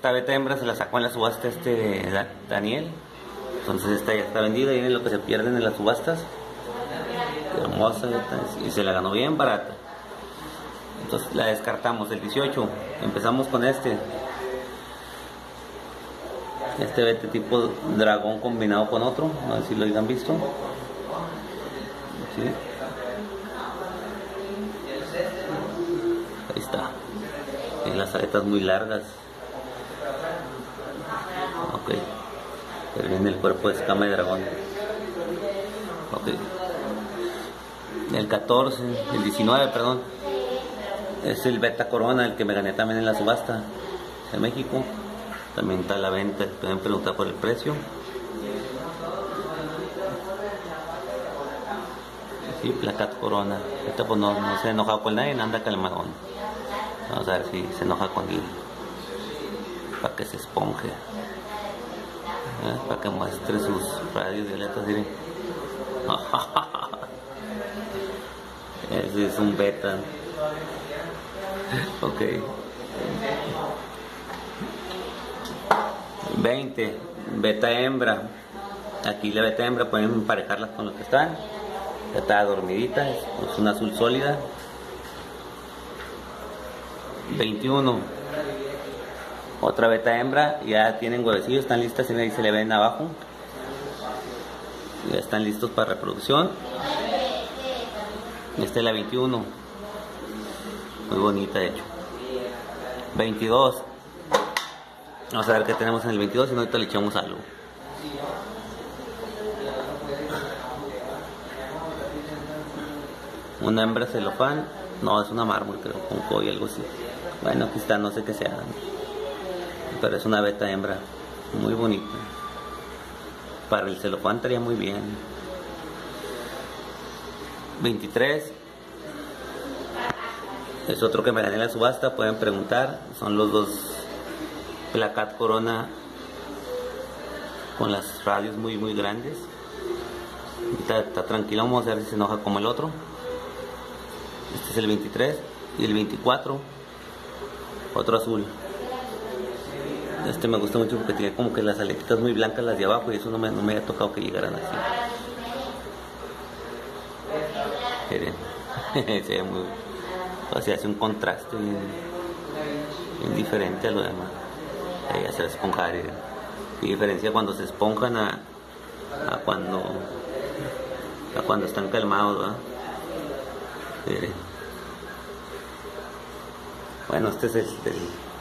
esta beta hembra se la sacó en la subasta Daniel. Entonces esta ya está vendida, y viene lo que se pierden en las subastas. Hermosa beta, y se la ganó bien barata. Entonces la descartamos. El 18 empezamos con este beta tipo dragón combinado con otro, a ver si lo hayan visto. ¿Sí? Ahí está. Tiene las aletas muy largas. Ok. Pero viene el cuerpo de escama de dragón. Ok. El 14, el 19, perdón. Es el beta corona, el que me gané también en la subasta de México. También está a la venta, pueden preguntar por el precio. Sí, placat corona. Este pues no se ha enojado con nadie, anda calmadón. Vamos a ver si se enoja con él. Para que se esponje. Para que muestre sus radios violetas. Miren. Ese es un beta. Ok. 20. Beta hembra. Aquí la beta hembra pueden emparejarlas con lo que están. Ya está dormidita, es una azul sólida. 21. Otra beta hembra, ya tienen huevecillos, están listas, ahí se le ven abajo. Ya están listos para reproducción. Esta es la 21. Muy bonita, de hecho. 22. Vamos a ver qué tenemos en el 22, y ahorita le echamos algo. Una hembra celofán, no, es una mármol, creo, con koi, algo así. Bueno, aquí está, no sé qué sea, pero es una beta hembra, muy bonita. Para el celofán estaría muy bien. 23. Es otro que me gané en la subasta, pueden preguntar. Son los dos placat corona con las radios muy grandes. Está tranquilo, vamos a ver si se enoja como el otro. Este es el 23. Y el 24, otro azul. Este me gusta mucho porque tiene como que las aletitas muy blancas, las de abajo, y eso no me había tocado que llegaran así. Miren, se ve muy, o sea, hace un contraste bien diferente a lo demás. Ahí ya se va a esponjar. ¿Qué diferencia cuando se esponjan a cuando están calmados, ¿verdad? Miren. Bueno, este es el